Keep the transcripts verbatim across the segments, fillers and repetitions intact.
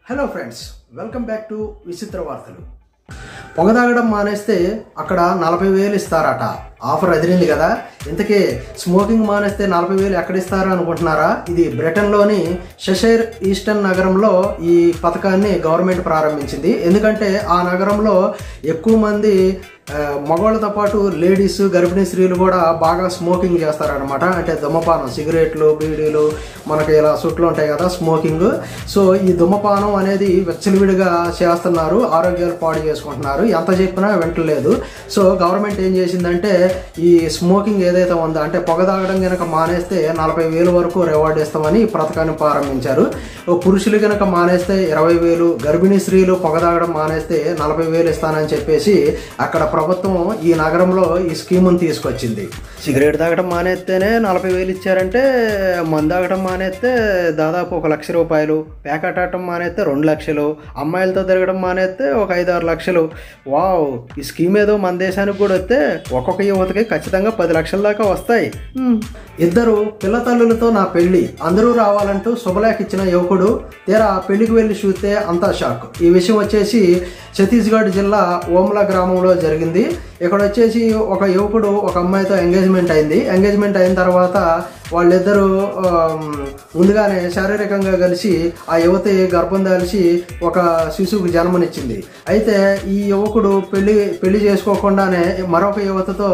Hello friends, welcome back to విచిత్ర వార్తలు. పొగదాగడం మానేస్తే అక్కడ నలభై వేలు ఇస్తారట. ఆఫర్ అదిరింది కదా. ఇంతకీ స్మోకింగ్ మానేస్తే నలభై వేలు ఎక్కడ ఇస్తారా అనుకుంటున్నారా? ఇది బ్రిటన్లోని షెషైర్ ఈస్టర్న్ నగరంలో ఈ పథకాన్ని గవర్నమెంట్ ప్రారంభించింది. ఎందుకంటే ఆ నగరంలో ఎక్కువ మంది మగవాళ్ళతో పాటు లేడీస్, గర్భిణీ స్త్రీలు కూడా బాగా స్మోకింగ్ చేస్తారనమాట. అంటే ధూమపానం, సిగరెట్లు, బీడీలు, మనకి ఇలా సుట్లు ఉంటాయి కదా, స్మోకింగ్. సో ఈ ధూమపానం అనేది విచ్చలవిడిగా చేస్తున్నారు, ఆరోగ్యాలు పాడు చేసుకుంటున్నారు. ఎంత చెప్పినా వింటలేదు. సో గవర్నమెంట్ ఏం చేసిందంటే ఈ స్మోకింగ్ ఏదైతే ఉందో, అంటే పొగ తాగడం కనుక మానేస్తే నలభై వేలు వరకు రివార్డ్ ఇస్తామని ఈ పథకాన్ని ప్రారంభించారు. పురుషులు కనుక మానేస్తే ఇరవై వేలు, గర్భిణీ స్త్రీలు పొగ తాగడం మానేస్తే నలభై వేలు ఇస్తానని చెప్పేసి అక్కడ ప్రభుత్వం ఈ నగరంలో ఈ స్కీమును తీసుకొచ్చింది. సిగరెట్ తాగడం మానేస్తేనే నలభై వేలు ఇచ్చారంటే, మందు తాగడం మానేస్తే దాదాపు ఒక లక్ష రూపాయలు, ప్యాకెట్ ఆడటం మానేస్తే రెండు లక్షలు, అమ్మాయిలతో తిరగడం మానేస్తే ఒక ఐదు ఆరు లక్షలు. వావ్, ఈ స్కీమ్ ఏదో మన దేశానికి కూడా వస్తే ఒక్కొక్క యువతకి ఖచ్చితంగా పది లక్షల దాకా వస్తాయి. ఇద్దరు పిల్ల తల్లులతో నా పెళ్లి, అందరూ రావాలంటూ శుభలేఖ ఇచ్చిన యువకుడు తీరా పెళ్లికి వెళ్ళి చూస్తే అంతా షాక్. ఈ విషయం వచ్చేసి ఛత్తీస్గఢ్ జిల్లా ఓమ్లా గ్రామంలో జరిగింది. ఇక్కడ వచ్చేసి ఒక యువకుడు ఒక అమ్మాయితో ఎంగేజ్మెంట్ అయింది. ఎంగేజ్మెంట్ అయిన తర్వాత వాళ్ళిద్దరూ ముందుగానే శారీరకంగా కలిసి ఆ యువతి గర్భం దాల్చి ఒక శిశువుకు జన్మనిచ్చింది. అయితే ఈ యువకుడు పెళ్లి పెళ్లి చేసుకోకుండానే మరొక యువతతో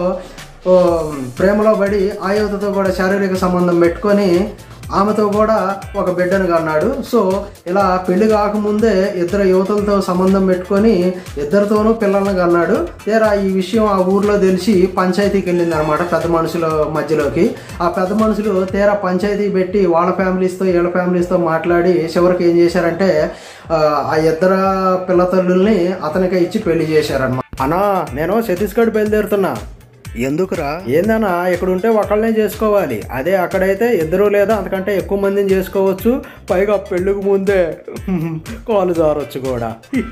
ప్రేమలో పడి ఆ యువతతో కూడా శారీరక సంబంధం పెట్టుకొని ఆమెతో కూడా ఒక బిడ్డను కన్నాడు. సో ఇలా పెళ్లి కాకముందే ఇద్దరు యువతులతో సంబంధం పెట్టుకొని ఇద్దరితోనూ పిల్లలను కన్నాడు. తీరా ఈ విషయం ఆ ఊర్లో తెలిసి పంచాయతీకి వెళ్ళింది అనమాట, పెద్ద మనుషుల మధ్యలోకి. ఆ పెద్ద మనుషులు తీరా పంచాయతీ పెట్టి వాళ్ళ ఫ్యామిలీస్తో వీళ్ళ ఫ్యామిలీస్తో మాట్లాడి చివరికి ఏం చేశారంటే ఆ ఇద్దరు పిల్ల తల్లుల్ని అతనికే ఇచ్చి పెళ్లి చేశారన్నమాట. అన్నా, నేను ఛత్తీస్గఢ్ బయలుదేరుతున్నా. ఎందుకురా? ఏందన్నా, ఇక్కడ ఉంటే ఒకళ్ళనే చేసుకోవాలి, అదే అక్కడైతే ఇద్దరు లేదా అంతకంటే ఎక్కువ మందిని చేసుకోవచ్చు, పైగా పెళ్ళికి ముందే కాలు జారొచ్చు కూడా.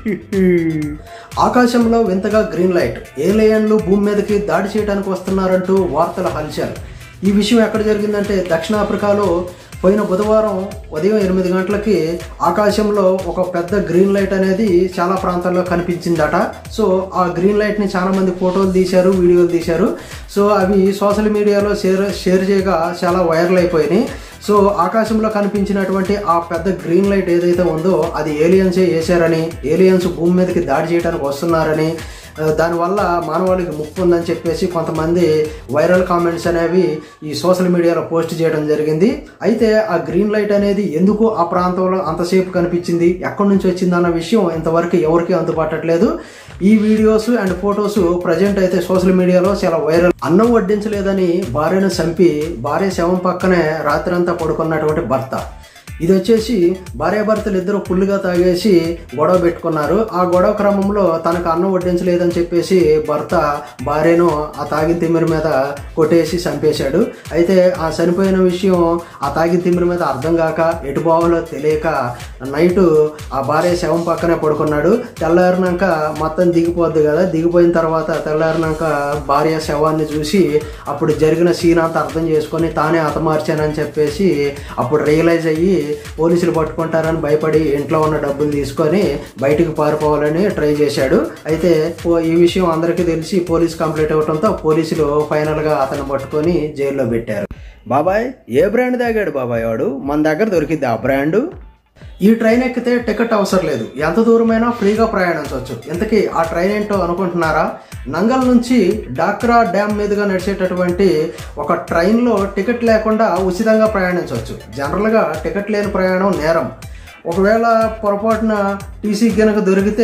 ఆకాశంలో వింతగా గ్రీన్ లైట్, ఏలియన్లు భూమి మీదకి దాడి చేయడానికి వస్తున్నారంటూ వార్తల హల్చల్. ఈ విషయం ఎక్కడ జరిగిందంటే దక్షిణాఫ్రికాలో పోయిన బుధవారం ఉదయం ఎనిమిది గంటలకి ఆకాశంలో ఒక పెద్ద గ్రీన్ లైట్ అనేది చాలా ప్రాంతాల్లో కనిపించిందట. సో ఆ గ్రీన్ లైట్ని చాలా మంది ఫోటోలు తీశారు, వీడియోలు తీశారు. సో అవి సోషల్ మీడియాలో షేర్ షేర్ చేయగా చాలా వైరల్ అయిపోయినాయి. సో ఆకాశంలో కనిపించినటువంటి ఆ పెద్ద గ్రీన్ లైట్ ఏదైతే ఉందో అది ఏలియన్సే వేశారని, ఏలియన్స్ భూమి మీదకి దాడి చేయడానికి వస్తున్నారని, దానివల్ల మానవాళికి ముప్పు ఉందని చెప్పేసి కొంతమంది వైరల్ కామెంట్స్ అనేవి ఈ సోషల్ మీడియాలో పోస్ట్ చేయడం జరిగింది. అయితే ఆ గ్రీన్ లైట్ అనేది ఎందుకు ఆ ప్రాంతంలో అంతసేపు కనిపించింది, ఎక్కడి నుంచి వచ్చింది అన్న విషయం ఇంతవరకు ఎవరికి అందుబాటట్లేదు. ఈ వీడియోస్ అండ్ ఫొటోస్ ప్రజెంట్ అయితే సోషల్ మీడియాలో చాలా వైరల్. అన్నం వడ్డించలేదని భార్యను చంపి భార్య శవం పక్కనే రాత్రంతా పడుకున్నటువంటి భర్త. ఇది వచ్చేసి భార్యాభర్తలు ఇద్దరు ఫుల్గా తాగేసి గొడవ పెట్టుకున్నారు. ఆ గొడవ క్రమంలో తనకు అన్నం వడ్డించలేదని చెప్పేసి భర్త భార్యను ఆ తాగిన తిమ్మిరి మీద కొట్టేసి చంపేశాడు. అయితే ఆ చనిపోయిన విషయం ఆ తాగిన తిమ్మిరి మీద అర్థం కాక ఎటు పోవాలో తెలియక నైటు ఆ భార్య శవం పక్కనే పడుకున్నాడు. తెల్లారినాక మొత్తం దిగిపోద్ది కదా, దిగిపోయిన తర్వాత తెల్లారినాక భార్య శవాన్ని చూసి అప్పుడు జరిగిన సీన్ అంతా అర్థం చేసుకొని తానే హతమార్చానని చెప్పేసి అప్పుడు రియలైజ్ అయ్యి పోలీసులు పట్టుకుంటారని భయపడి ఇంట్లో ఉన్న డబ్బులు తీసుకొని బయటికి పారిపోవాలని ట్రై చేశాడు. అయితే ఈ విషయం అందరికీ తెలిసి పోలీస్ కంప్లైంట్ అవ్వడంతో పోలీసులు ఫైనల్గా అతను పట్టుకొని జైల్లో పెట్టారు. బాబాయ్, ఏ బ్రాండ్ తాగాడు బాబాయ్ వాడు? మన దగ్గర దొరికింది ఆ బ్రాండు. ఈ ట్రైన్ ఎక్కితే టికెట్ అవసరం లేదు, ఎంత దూరమైనా ఫ్రీగా ప్రయాణించవచ్చు. ఇంతకీ ఆ ట్రైన్ ఏంటో అనుకుంటున్నారా? నంగల్ నుంచి డాక్రా డ్యామ్ మీదుగా నడిచేటటువంటి ఒక ట్రైన్లో టికెట్ లేకుండా ఉచితంగా ప్రయాణించవచ్చు. జనరల్గా టికెట్ లేని ప్రయాణం నేరం. ఒకవేళ పొరపాటున టీసీ కనుక దొరికితే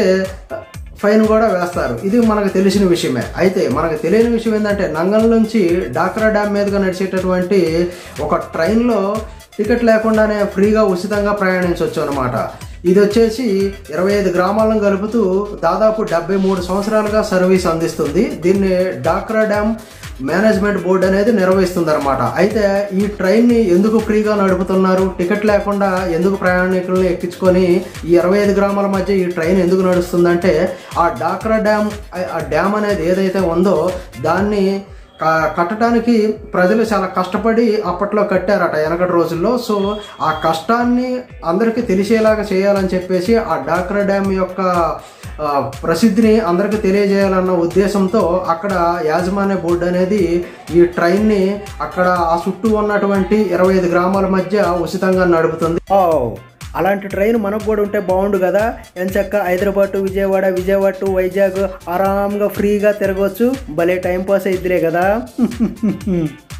ఫైన్ కూడా వేస్తారు. ఇది మనకు తెలిసిన విషయమే. అయితే మనకు తెలియని విషయం ఏంటంటే నంగల్ నుంచి డాక్రా డ్యామ్ మీదుగా నడిచేటటువంటి ఒక ట్రైన్లో టికెట్ లేకుండానే ఫ్రీగా ఉచితంగా ప్రయాణించవచ్చు అనమాట. ఇది వచ్చేసి ఇరవై ఐదు గ్రామాలను కలుపుతూ దాదాపు డెబ్బై మూడు సంవత్సరాలుగా సర్వీస్ అందిస్తుంది. దీన్ని డాక్రా డ్యామ్ మేనేజ్మెంట్ బోర్డు అనేది నిర్వహిస్తుంది అనమాట. అయితే ఈ ట్రైన్ని ఎందుకు ఫ్రీగా నడుపుతున్నారు, టికెట్ లేకుండా ఎందుకు ప్రయాణికులను ఎక్కించుకొని ఈ ఇరవై ఐదు గ్రామాల మధ్య ఈ ట్రైన్ ఎందుకు నడుస్తుందంటే ఆ డాక్రా డ్యామ్ ఆ డ్యామ్ అనేది ఏదైతే ఉందో దాన్ని కట్టడానికి ప్రజలు చాలా కష్టపడి అప్పట్లో కట్టారట వెనకటి రోజుల్లో. సో ఆ కష్టాన్ని అందరికీ తెలిసేలాగా చేయాలని చెప్పేసి ఆ డాక్రా డ్యామ్ యొక్క ప్రసిద్ధిని అందరికీ తెలియజేయాలన్న ఉద్దేశంతో అక్కడ యాజమాన్య బోర్డు అనేది ఈ ట్రైన్ని అక్కడ ఆ చుట్టూ ఉన్నటువంటి ఇరవై ఐదు గ్రామాల మధ్య ఉచితంగా నడుపుతుంది. అలాంటి ట్రైన్ మనకు కూడా ఉంటే బాగుండు కదా. ఎంచక్క హైదరాబాద్ టు విజయవాడ, విజయవాడ టు వైజాగ్ ఆరాంగా ఫ్రీగా తిరగవచ్చు. భలే టైంపాస్ అయిద్దిలే కదా.